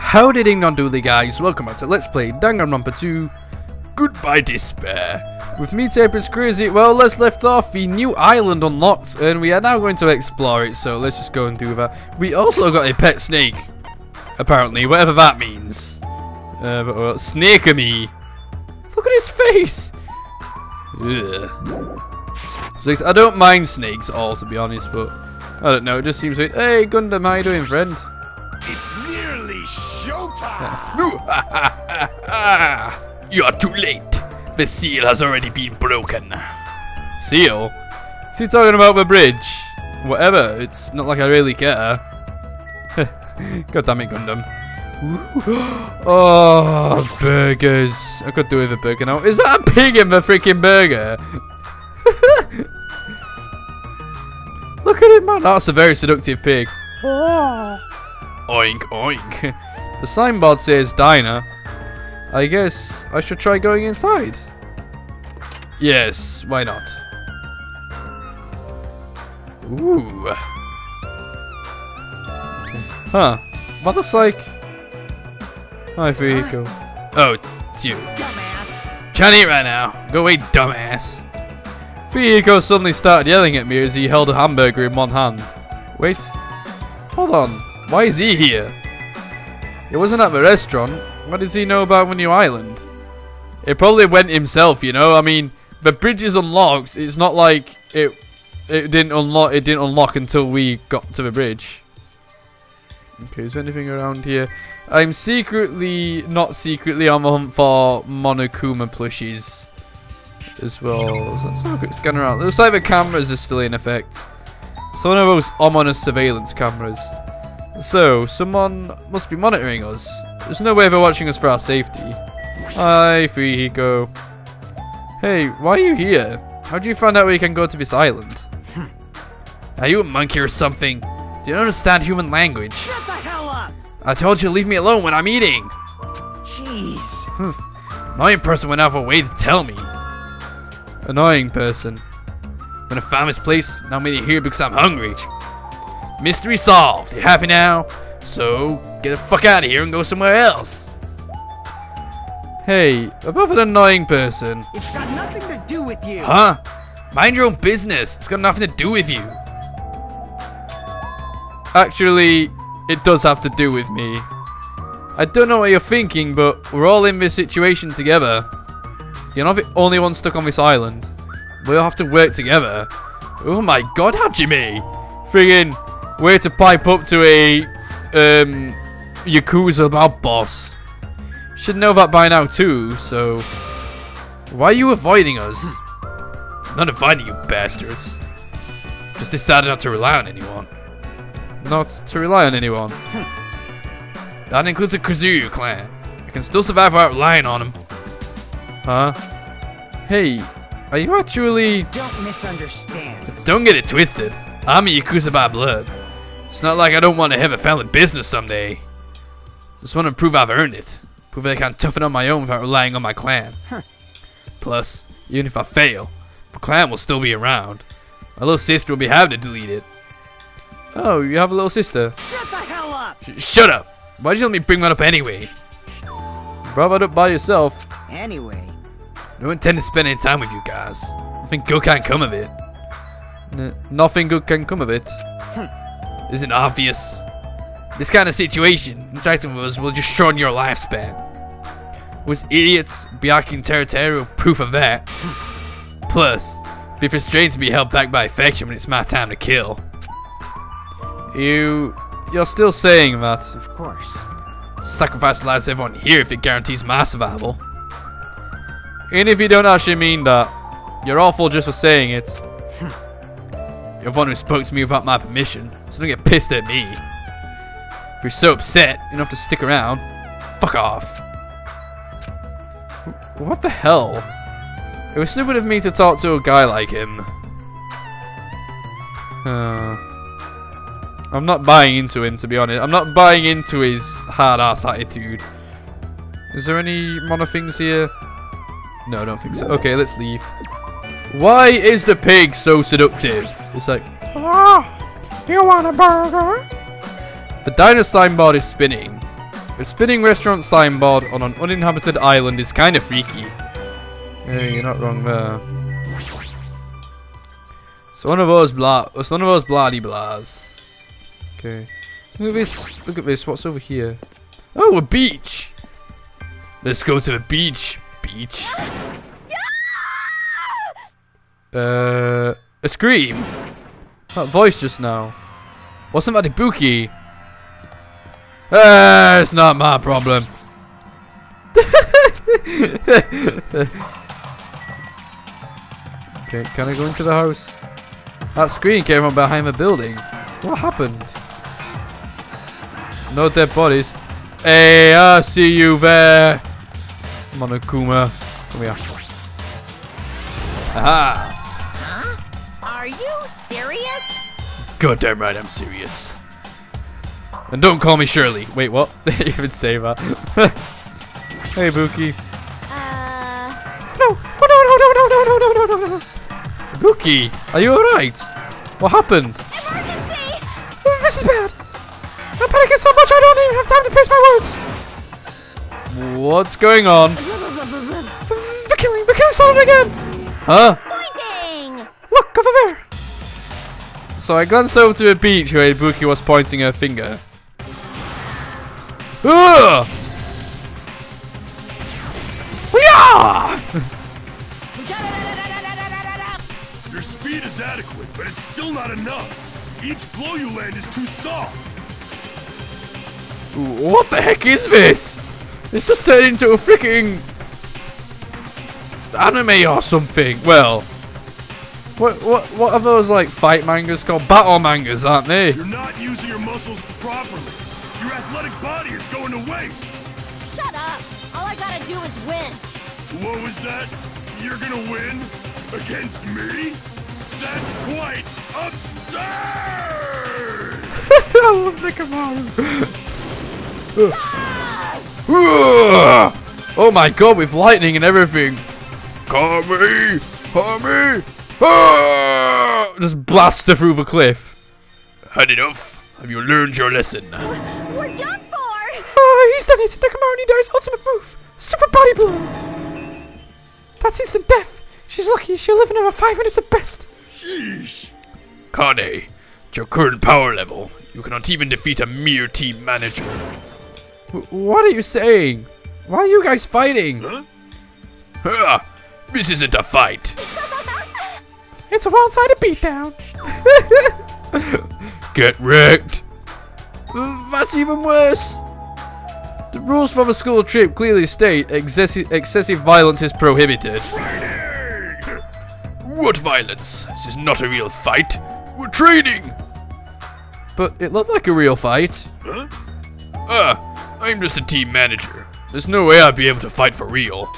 Howdy ding dong doodly guys, welcome back to Let's Play Danganronpa 2 Goodbye Despair. With me, TapersCrazy. Well, let's left off, the new island unlocked and we are now going to explore it, so let's just go and do that. We also got a pet snake, apparently, whatever that means. Snake-a-me. Look at his face! Ugh. So, I don't mind snakes at all, to be honest, but I don't know, it just seems like, hey Gundam, how you doing, friend? It's nearly showtime! You are too late. The seal has already been broken. Seal? Is he talking about the bridge? Whatever, it's not like I really care. God damn it, Gundam. Oh, burgers. I could do with a burger now. Is that a pig in the freaking burger? Look at it, man. That's a very seductive pig. Oink, oink. The signboard says diner. I guess I should try going inside. Yes, why not? Ooh. Okay. Huh. What looks like... Hi, Fuyiko. Oh, it's you. Dumbass! Can't eat right now. Go away, dumbass. Fuyiko suddenly started yelling at me as he held a hamburger in one hand. Wait. Hold on. Why is he here? It wasn't at the restaurant. What does he know about the new island? It probably went himself, you know. I mean, the bridge is unlocked. It's not like it didn't unlock. It didn't unlock until we got to the bridge. Okay, is there anything around here? I'm not secretly on the hunt for Monokuma plushies as well. So let's have a quick scan around. It looks like the cameras are still in effect. It's one of those ominous surveillance cameras. So, someone must be monitoring us. There's no way they're watching us for our safety. Hi, Fuyiko. Hey, why are you here? How did you find out where you can go to this island? Are you a monkey or something? Do you understand human language? Shut the hell up! I told you to leave me alone when I'm eating. Jeez. Annoying person went out of her way to tell me. Annoying person. I'm gonna find this place. Now I'm here because I'm hungry. Mystery solved. You happy now? So, get the fuck out of here and go somewhere else. Hey, above an annoying person. It's got nothing to do with you. Huh? Mind your own business. It's got nothing to do with you. Actually, it does have to do with me. I don't know what you're thinking, but we're all in this situation together. You're not the only one stuck on this island. We all have to work together. Oh my god, Hajime! Friggin' way to pipe up to a Yakuza mob boss. You should know that by now too, so why are you avoiding us? I'm not avoiding you bastards. Just decided not to rely on anyone. Not to rely on anyone. That includes the Kazuryu clan. I can still survive without relying on them. Huh? Hey, are you actually... Don't misunderstand. Don't get it twisted. I'm a Yakuza by blood. It's not like I don't want to have a family business someday. Just want to prove I've earned it. Prove that I can toughen on my own without relying on my clan. Plus, even if I fail, the clan will still be around. My little sister will be happy to delete it. Oh, you have a little sister? Shut the hell up! Shut up! Why did you let me bring that up anyway? You brought that up by yourself. Anyway. I don't intend to spend any time with you guys. Nothing good can come of it. Nothing good can come of it. Isn't obvious? This kind of situation, interacting with us will just shorten your lifespan. Was idiots, Byakuya territorial proof of that. Plus, it'd be frustrating to be held back by affection when it's my time to kill. You're still saying that? Of course. Sacrifice the lives of everyone here if it guarantees my survival. Even if you don't actually mean that, you're awful just for saying it. You're the one who spoke to me without my permission, so don't get pissed at me. If you're so upset, you don't have to stick around. Fuck off. What the hell? It was stupid of me to talk to a guy like him. I'm not buying into him, to be honest. I'm not buying into his hard-ass attitude. Is there any mono things here? No, I don't think so. Okay, let's leave. Why is the pig so seductive? It's like, Oh, you want a burger? the diner signboard is spinning. A spinning restaurant signboard on an uninhabited island is kind of freaky. Hey, you're not wrong there. It's one of those bloody blahs. Okay. Look at this. Look at this. What's over here? Oh, a beach. Let's go to the beach. Beach. A scream. That voice just now. Wasn't that Ibuki? It's not my problem. Okay, can I go into the house? That screen came from behind the building. What happened? No dead bodies. Hey, I see you there. Monokuma. Come here. Aha! Huh? Are you serious? Goddamn right, I'm serious. And don't call me Shirley. Wait, what? They even say that. Hey, Buki. No! Oh, no! Buki, are you alright? What happened? Emergency! This is bad. I'm panicking so much I don't even have time to pace my words. What's going on? The killing started again. Huh? Pointing! Look over there. So I glanced over to the beach where Ibuki was pointing her finger. Ugh! Your speed is adequate, but it's still not enough. Each blow you land is too soft. Ooh, what the heck is this? It's just turned into a freaking anime or something. Well, what are those like fight mangas called? Battle mangas, aren't they? You're not using your muscles properly. Your athletic body is going to waste. Shut up! All I gotta do is win. What was that? You're gonna win? Against me? That's quite absurd! I love Nick Oh my god, with lightning and everything. Kami! Kami! Ah! Just blast her through the cliff. Had enough? Have you learned your lesson? We're done for! He's done it! Nakamura Nidai's ultimate move! Super body blow! That's instant death! She's lucky she'll live another 5 minutes at best! Sheesh! Kane, at your current power level, you cannot even defeat a mere team manager. What are you saying? Why are you guys fighting? Huh? This isn't a fight. It's a one-sided beatdown. Get wrecked. That's even worse. The rules for the school trip clearly state excessive violence is prohibited. What violence? This is not a real fight. We're training. But it looked like a real fight. Huh? I'm just a team manager. There's no way I'd be able to fight for real.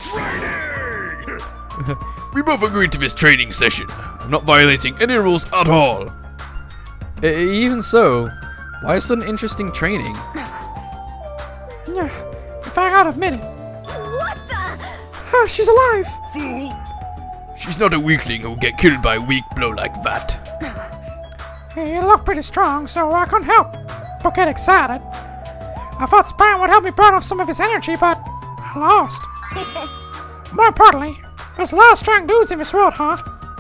We both agreed to this training session. I'm not violating any rules at all. Even so, why sudden interesting training? Yeah, if I gotta admit it. What the? She's alive! Fool! She's not a weakling who will get killed by a weak blow like that. Hey, you look pretty strong, so I couldn't help but get excited. I thought Spirit would help me burn off some of his energy, but I lost. More importantly, there's a lot of strong dudes in this world, huh?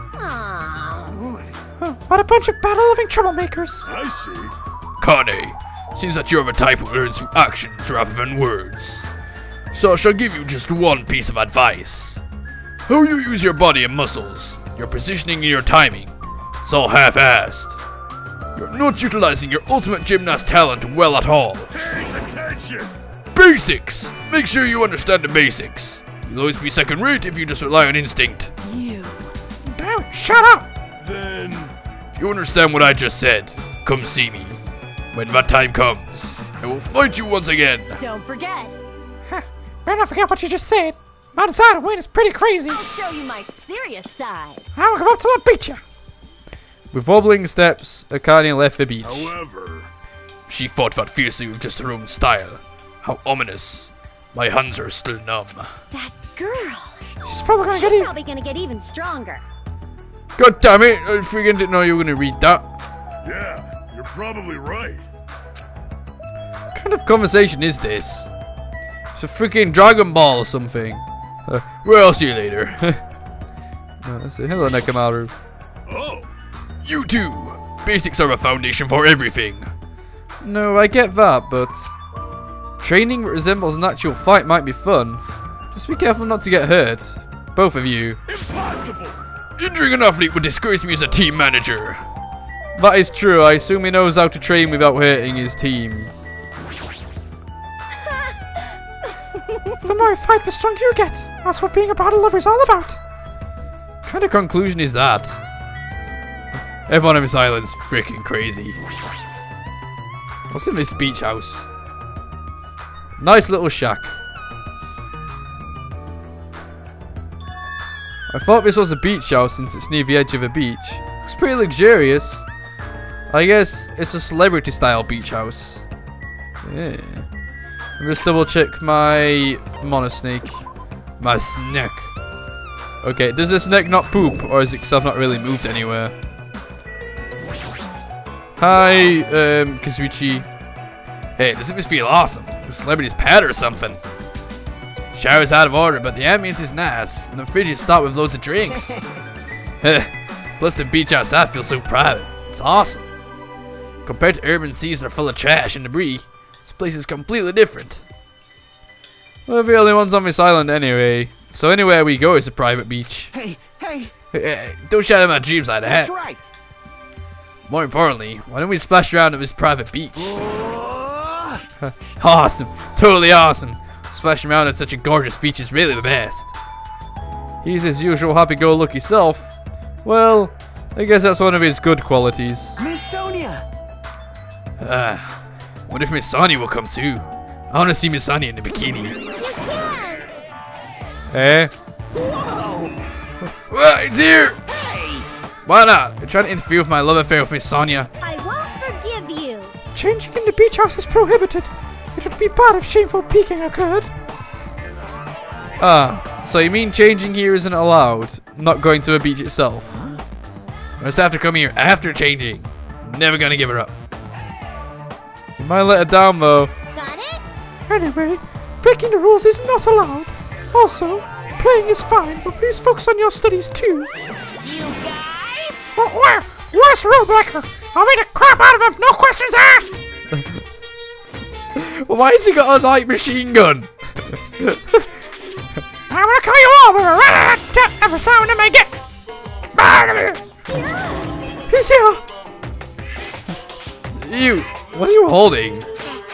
Aww. What a bunch of battle-loving troublemakers. I see. Kane, seems that you're the type who learns through actions rather than words. So I shall give you just one piece of advice. How you use your body and muscles, your positioning and your timing, it's all half-assed. You're not utilizing your ultimate gymnast talent well at all. Pay attention! Basics! Make sure you understand the basics. You'll always be second rate if you just rely on instinct. You. Damn it, shut up! Then... If you understand what I just said, come see me. When that time comes, I will fight you once again. Don't forget. Huh, better not forget what you just said. My desire to win is pretty crazy. I'll show you my serious side. I won't give up till I beat you. With wobbling steps, Akane left the beach. However... She fought that fiercely with just her own style. How ominous. My hands are still numb. That girl. She's probably gonna She's get probably gonna get even stronger. God damn it! I freaking didn't know you were gonna read that. Yeah, you're probably right. Can kind of conversation is this? It's a freaking Dragon Ball or something. Well, I'll see you later. Let's see. Hello, Nekamaru. Oh, You too. Basics are a foundation for everything. No, I get that, but training that resembles an actual fight might be fun. Just be careful not to get hurt. Both of you. impossible! Injuring an athlete would disgrace me as a team manager. That is true. I assume he knows how to train without hurting his team. The more you fight, the stronger you get. That's what being a battle lover is all about. What kind of conclusion is that? Everyone on this island's freaking crazy. What's in this beach house? Nice little shack. I thought this was a beach house since it's near the edge of a beach. It's pretty luxurious. I guess it's a celebrity style beach house. Yeah. Let me just double check my monosnake. My snake. Okay, does this snake not poop? Or is it because I've not really moved anywhere? Hi, Kazuchi. Hey, doesn't this feel awesome? The celebrity's pad or something. The shower's out of order, but the ambience is nice. And the fridge is stocked with loads of drinks. Plus the beach outside feels so private. It's awesome. Compared to urban seas that are full of trash and debris, this place is completely different. We're the only ones on this island anyway. So anywhere we go is a private beach. Hey, hey, Hey, don't shout out my dreams like that. that's right. More importantly, why don't we splash around at this private beach? Oh, Awesome. Totally awesome. Splashing around at such a gorgeous beach is really the best. He's his usual happy-go-lucky self. Well, I guess that's one of his good qualities. Miss Sonia. Wonder if Miss Sonia will come too. I want to see Miss Sonia in the bikini. You can't! Eh? Well, it's here! Hey, Why not? You're trying to interfere with my love affair with Miss Sonia. I won't forgive you. Changing in the beach house is prohibited. It would be bad if shameful peeking occurred. Ah, so you mean changing here isn't allowed? Not going to a beach itself? I just have to come here after changing. Never gonna give her up. You might let her down though. Got it? Anyway, breaking the rules is not allowed. Also, playing is fine, but please focus on your studies too. You guys? Where's Rule Breaker? I'll beat the crap out of him, no questions asked! Well, why has he got a light machine gun? I'm gonna kill you all with a rat-a-tat every sound I may get! He's here! You, what are you holding?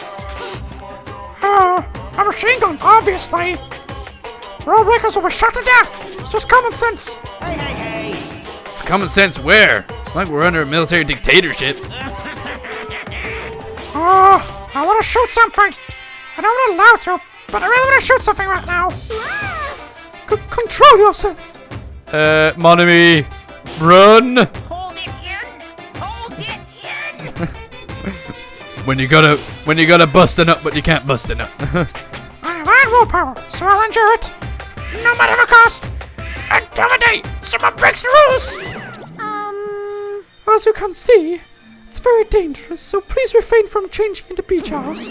A machine gun, obviously! Rule breakers will be shot to death! It's just common sense! hey, hey, hey. It's common sense where? It's like we're under a military dictatorship. I want to shoot something! I don't want to, but I really want to shoot something right now! Control yourself! Monami, run! Hold it in. Hold it in. When you gotta bust a nut, but you can't bust a nut. I have iron willpower, so I'll endure it! No matter the cost! Until the day someone breaks the rules! As you can see, it's very dangerous, so please refrain from changing into beach house.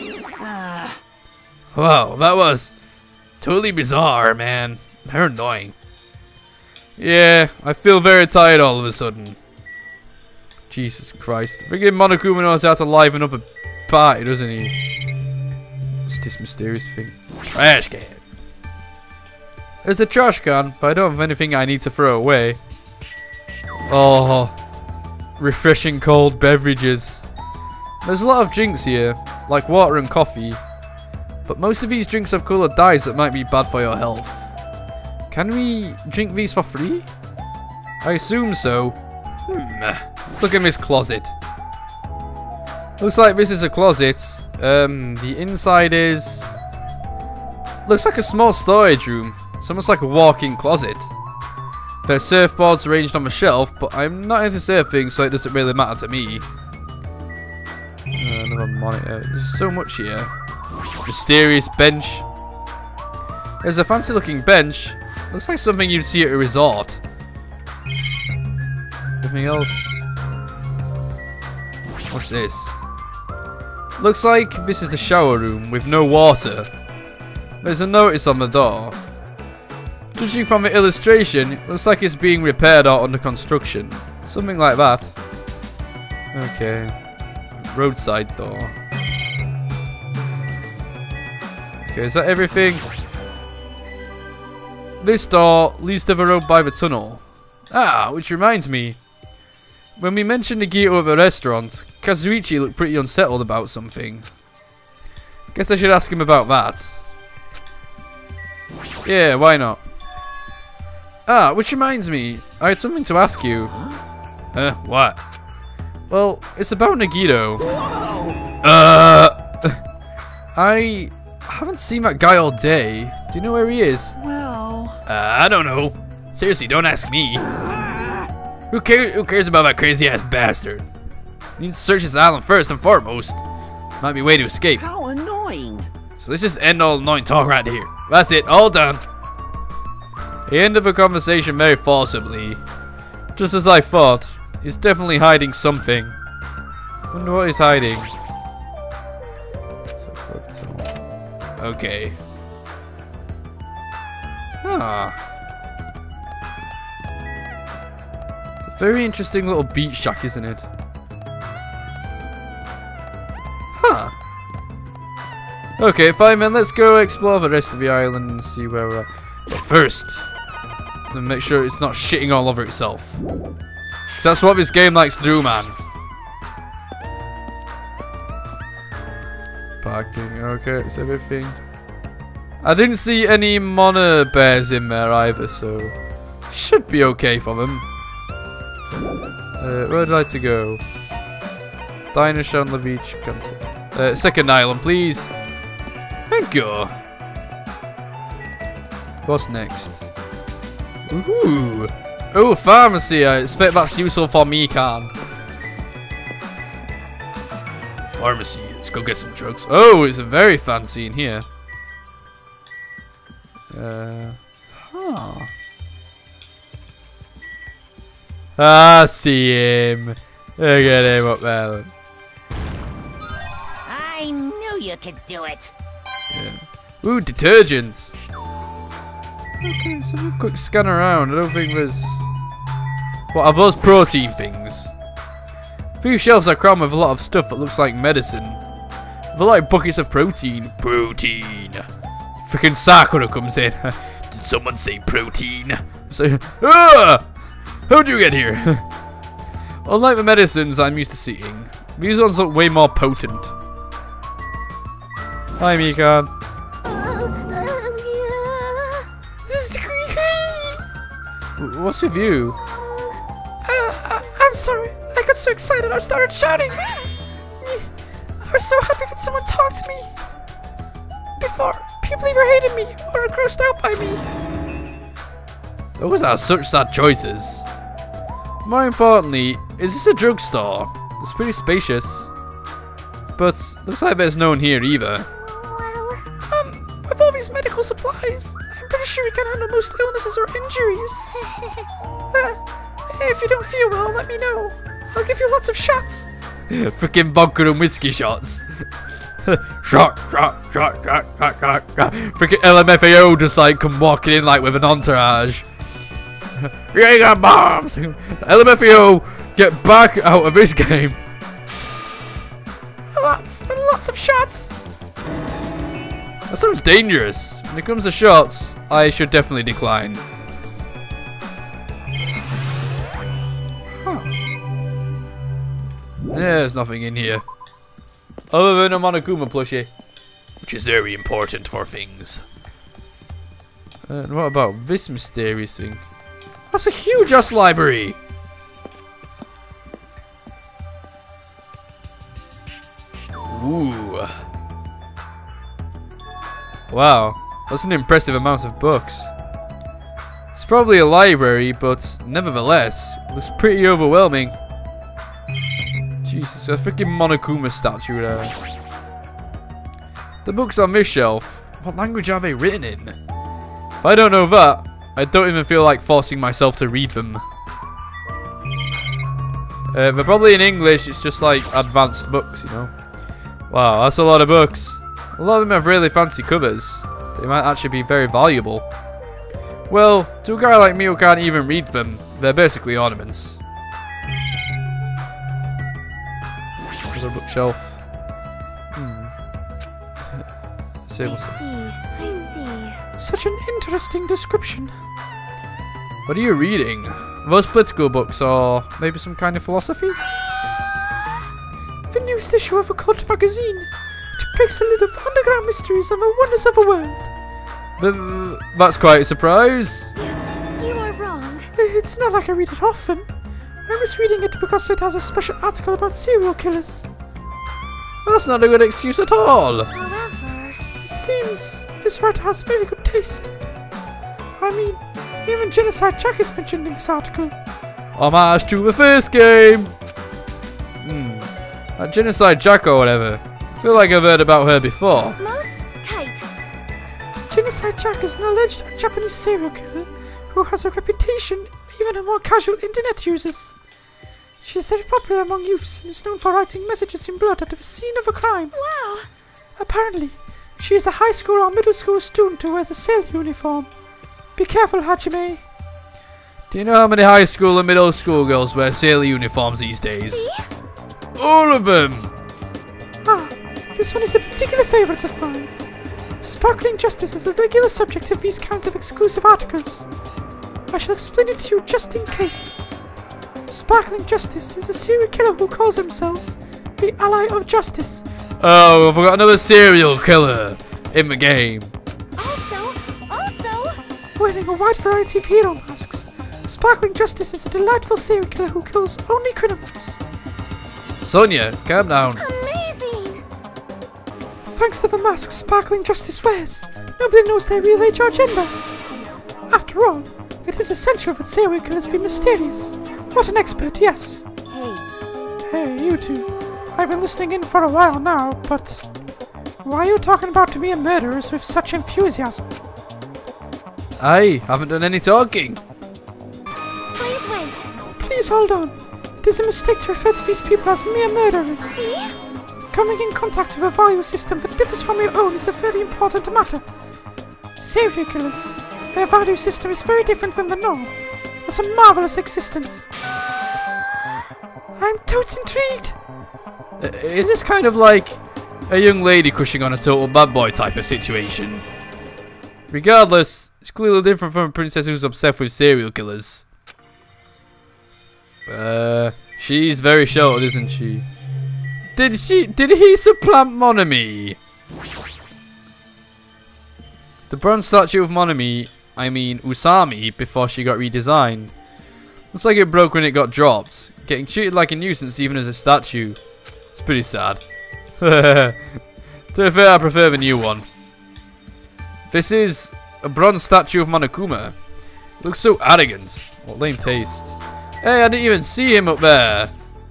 Wow, that was totally bizarre, man. They're annoying. Yeah, I feel very tired all of a sudden. Jesus Christ. Freaking Monokuma knows how to liven up a party, doesn't he? What's this mysterious thing? Trash can. There's a trash can, but I don't have anything I need to throw away. Oh, refreshing cold beverages. There's a lot of drinks here, like water and coffee. But most of these drinks have coloured dyes that might be bad for your health. Can we drink these for free? I assume so. Let's look in this closet. Looks like this is a closet. The inside is... looks like a small storage room. It's almost like a walk-in closet. There's surfboards arranged on the shelf, but I'm not into surfing, so it doesn't really matter to me. Another monitor. There's so much here. Mysterious bench. There's a fancy looking bench. Looks like something you'd see at a resort. Anything else? What's this? Looks like this is a shower room with no water. There's a notice on the door. Judging from the illustration, it looks like it's being repaired or under construction. Something like that. Okay. Roadside door. Okay, is that everything? This door leads to the road by the tunnel. Ah, which reminds me. When we mentioned Nagito at the restaurant, Kazuichi looked pretty unsettled about something. Guess I should ask him about that. Yeah, why not? Ah, which reminds me, I had something to ask you. What? Well, it's about Nagito. I haven't seen that guy all day. Do you know where he is? Well, I don't know. Seriously, don't ask me. Who cares about that crazy ass bastard? Needs to search this island first and foremost. Might be a way to escape. how annoying. So let's just end all annoying talk right here. That's it, all done. The end of the conversation very forcibly. Just as I thought. He's definitely hiding something. Wonder what he's hiding. Okay. Ah. It's a very interesting little beach shack, isn't it? Huh. Okay, fine then, let's go explore the rest of the island and see where we're at. But first, then make sure it's not shitting all over itself. 'Cause that's what this game likes to do, man. Parking, okay, it's everything. I didn't see any Mona bears in there either, so should be okay for them. Where would I like to go? Dinosaur on the beach. Cancel. Second island, please. Thank you. What's next? Ooh. Oh, pharmacy. I expect that's useful for me, Khan. Pharmacy. Let's go get some drugs. Oh, it's a very fancy in here. I see him. Look at him up there. I knew you could do it. Yeah. Ooh, detergents. Okay, so we'll quick scan around. I don't think there's... What are those protein things? A few shelves are crammed with a lot of stuff that looks like medicine. They're like buckets of protein. Protein. Freaking Sakura comes in. Did someone say protein? So, how'd you get here? Unlike the medicines I'm used to seeing, these ones look way more potent. Hi, Mikan. What's with you? I'm sorry. I got so excited I started shouting. I was so happy that someone talked to me. Before, people either hated me or were grossed out by me. Those are such sad choices. More importantly, is this a drugstore? It's pretty spacious. But looks like there's no one here either. With all these medical supplies, I'm pretty sure we can handle most illnesses or injuries. If you don't feel well, let me know. I'll give you lots of shots. Freaking vodka and whiskey shots. Shot. Freaking LMFAO just like come walking in like with an entourage. You ain't got bombs. LMFAO, get back out of this game. Lots and lots of shots. That sounds dangerous. When it comes to shots, I should definitely decline. Huh. There's nothing in here. Other than a Monokuma plushie. Which is very important for things. And what about this mysterious thing? That's a huge ass library! Ooh. Wow, that's an impressive amount of books. It's probably a library, but nevertheless, it looks pretty overwhelming. Jesus, a freaking Monokuma statue there. The books on this shelf, what language are they written in? If I don't know that, I don't even feel like forcing myself to read them. They're probably in English, it's just like advanced books, you know. Wow, that's a lot of books. A lot of them have really fancy covers. They might actually be very valuable. Well, to a guy like me who can't even read them, they're basically ornaments. Another bookshelf. I see. Such an interesting description. What are you reading? Those political books, or maybe some kind of philosophy? The newest issue of a cult magazine. It breaks the lid of underground mysteries and the wonders of the world. That's quite a surprise. You are wrong. It's not like I read it often. I was reading it because it has a special article about serial killers. That's not a good excuse at all. However, It seems this writer has very good taste. I mean, even Genocide Jack is mentioned in this article. Homage to the first game. That Genocide Jack or whatever. I feel like I've heard about her before. most tight. Genocide Jack is an alleged Japanese serial killer who has a reputation even among casual internet users. She is very popular among youths and is known for writing messages in blood at the scene of a crime. Wow. Apparently, she is a high school or middle school student who wears a sail uniform. Be careful, Hajime. Do you know how many high school and middle school girls wear sailor uniforms these days? See? All of them! Ah, this one is a particular favourite of mine. Sparkling Justice is a regular subject of these kinds of exclusive articles. I shall explain it to you just in case. Sparkling Justice is a serial killer who calls themselves the Ally of Justice. Oh, I've got another serial killer in the game. Also, Wearing a wide variety of hero masks, Sparkling Justice is a delightful serial killer who kills only criminals. Sonia, calm down. amazing. Thanks to the masks Sparkling Justice wears, nobody knows their real age or gender. After all, it is essential that serial killers be mysterious. What an expert, yes. Hey, you two. I've been listening in for a while now, but why are you talking about me and murderers with such enthusiasm? I haven't done any talking. Please wait. Please hold on. It is a mistake to refer to these people as mere murderers. See? Coming in contact with a value system that differs from your own is a very important matter. Serial killers. Their value system is very different from the norm. It's a marvelous existence. I'm totes intrigued. Is this kind of like a young lady crushing on a total bad boy type of situation? Regardless, it's clearly different from a princess who's obsessed with serial killers. She's very short, isn't she? Did he supplant Monami? The bronze statue of Monami, I mean Usami, before she got redesigned. Looks like it broke when it got dropped. Getting treated like a nuisance even as a statue. It's pretty sad. To be fair, I prefer the new one. This is a bronze statue of Monokuma. Looks so arrogant. What lame taste. Hey, I didn't even see him up there.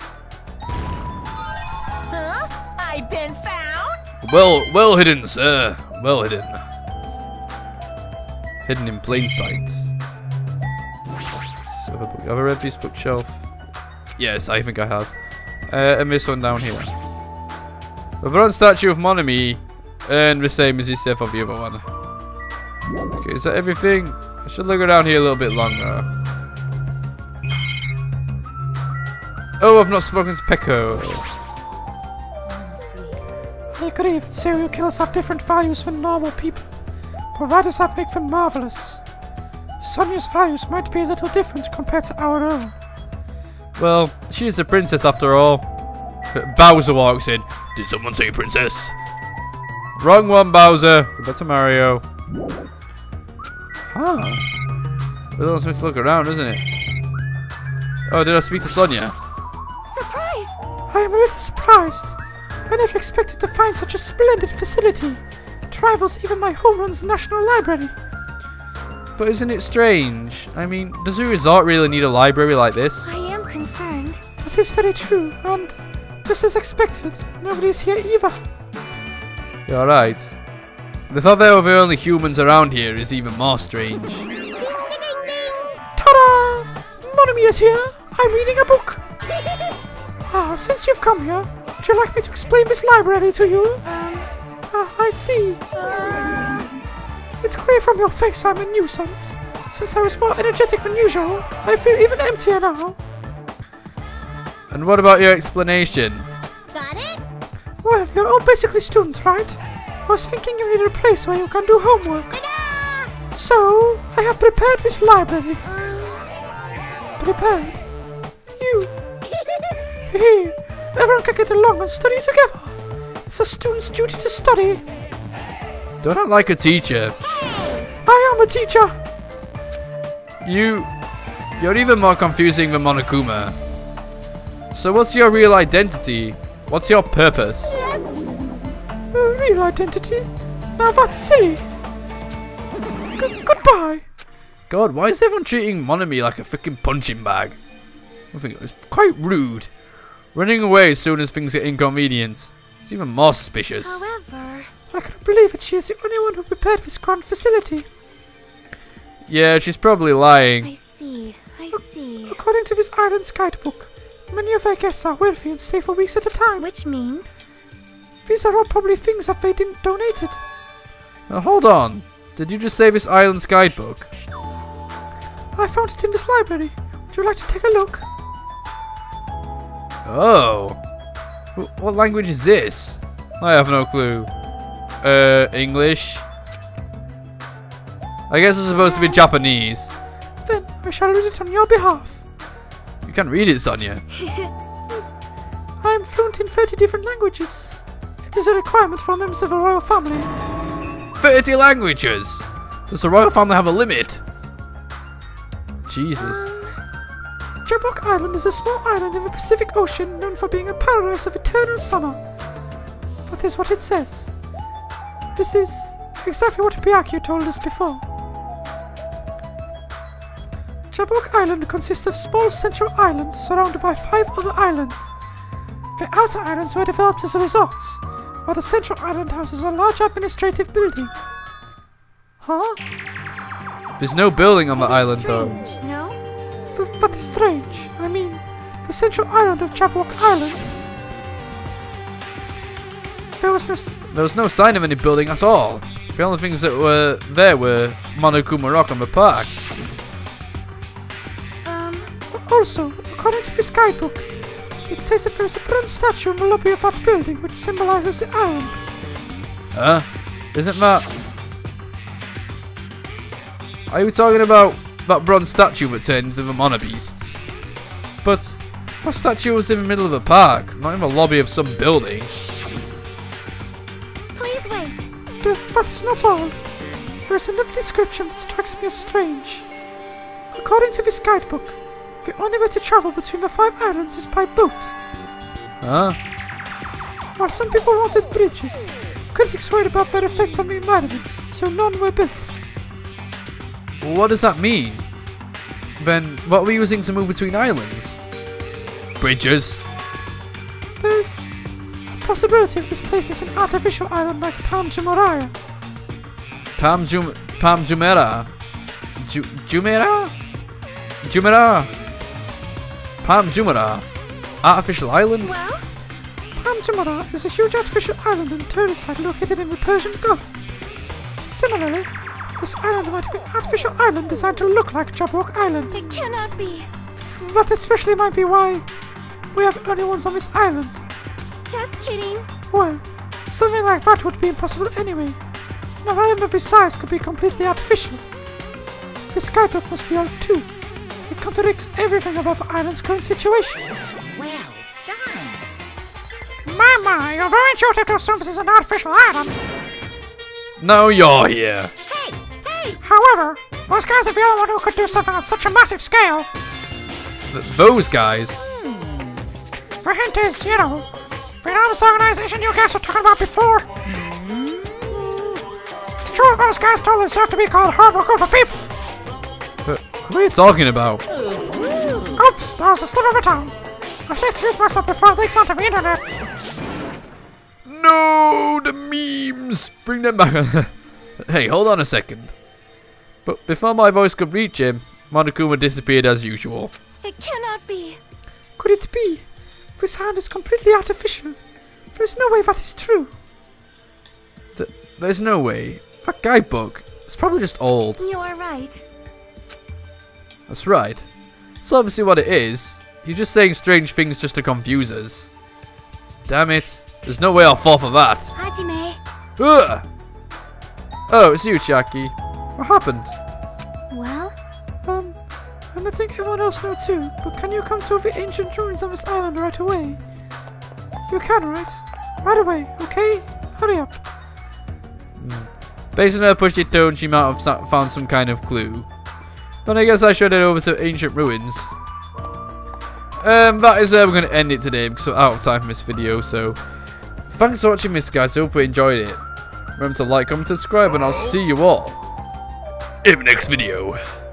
Huh? I've been found? Well hidden, sir. Well hidden. Hidden in plain sight. So have I read this bookshelf? Yes, I think I have. And this one down here. The bronze statue of Monami, and the same as he said for the other one. Okay, is that everything? I should look around here a little bit longer. Oh, I've not spoken to Peko. I agree that serial killers have different values than normal people, but why does that make them marvelous? Sonia's values might be a little different compared to our own. Well, she's a princess after all. Bowser walks in. Did someone say princess? Wrong one, Bowser. Go back to Mario. Ah. It almost makes to look around, doesn't it? Oh, did I speak to Sonia? Surprise! I am a little surprised. I never expected to find such a splendid facility. It rivals even my homeland's national library. But isn't it strange? I mean, does a resort really need a library like this? I am concerned. That is very true, and just as expected, nobody's here either. You're right. The thought there were the only humans around here is even more strange. Ta-da! Monami is here. I'm reading a book. Since you've come here, Would you like me to explain this library to you? I see. It's clear from your face I'm a nuisance. Since I was more energetic than usual, I feel even emptier now. And what about your explanation? Got it? Well, you're all basically students, right? I was thinking you needed a place where you can do homework. Ta-da! So, I have prepared this library. Prepared? You. Hey, everyone can get along and study together. It's a student's duty to study. Don't act like a teacher. I am a teacher. You're even more confusing than Monokuma. So what's your real identity? What's your purpose? Real identity? Now that's silly. Goodbye. God, why is everyone treating Monomi like a freaking punching bag? I think it's quite rude. Running away as soon as things get inconvenient. It's even more suspicious. However, I cannot believe that she is the only one who prepared this grand facility. Yeah, she's probably lying. I see. According to this island's guidebook, many of their guests are wealthy and stay for weeks at a time. Which means... These are all probably things that they didn't donate it. Now hold on. Did you just say this island's guidebook? I found it in this library. Would you like to take a look? Oh. What language is this? I have no clue. English? I guess it's supposed to be Japanese. Then I shall read it on your behalf. You can't read it, Sonia. I am fluent in 30 different languages. It is a requirement for members of a royal family. 30 languages! Does the royal family have a limit? Jesus. Jabok Island is a small island in the Pacific Ocean known for being a paradise of eternal summer. That is what it says. This is exactly what Byakuya told us before. Jabok Island consists of small central island surrounded by 5 other islands. The outer islands were developed as resorts, while the central island houses a large administrative building. Huh? There's no building on the island though. Strange, no? That is strange. I mean, the central island of Jabok Island. There was no sign of any building at all. The only things that were there were Monokuma Rock and the park. Also, according to this guidebook, it says that there is a bronze statue in the lobby of that building which symbolizes the island. Huh? Isn't that... Are you talking about that bronze statue that turned into the Mono Beasts? But that statue was in the middle of the park, not in the lobby of some building. Please wait. That is not all. There is another description that strikes me as strange. According to this guidebook, the only way to travel between the 5 islands is by boat. Huh? While some people wanted bridges, critics worried about their effect on the environment, so none were built. What does that mean? Then what are we using to move between islands? Bridges? There's a possibility of this place is an artificial island like Palm Jumeirah. Palm Jumeirah? Jumeirah? Jumeirah? Palm Jumeirah? Artificial island? Well, Palm Jumeirah is a huge artificial island and tourist site located in the Persian Gulf. Similarly, this island might be an artificial island designed to look like Jabok Island. it cannot be. That especially might be why we are the only ones on this island. Just kidding. Well, something like that would be impossible anyway. An island of this size could be completely artificial. This guidebook must be old too. It contradicts everything about the island's current situation. Well done. My, you're very intuitive to assume this is an artificial island. Now you're here. Hey! However, those guys are the only one who could do something on such a massive scale. Those guys? The hint is, the anonymous organization you guys were talking about before. It's true that those guys don't deserve to be called a horrible group of people. What are you talking about? Oops, that was a slip of a tongue. I should excuse myself before it leaks onto the internet. No, the memes! Bring them back. Hey, hold on a second. But before my voice could reach him, Monokuma disappeared as usual. It cannot be. Could it be? This hand is completely artificial. There's no way that is true. There's no way. That guidebook, it's probably just old. You are right. That's right. That's obviously what it is. You're just saying strange things just to confuse us. Damn it. There's no way I'll fall for that. Hajime. Ugh. Oh, it's you, Chiaki. What happened? Well, I'm letting everyone else know too, but can you come to the ancient ruins on this island right away? You can, right? Right away, okay? Hurry up. Based on her pushy tone, she might have found some kind of clue. But I guess I should head over to ancient ruins. That is where we're going to end it today because we're out of time for this video. So, thanks for watching this, guys. I hope you enjoyed it. Remember to like, comment, subscribe, and I'll see you all in the next video.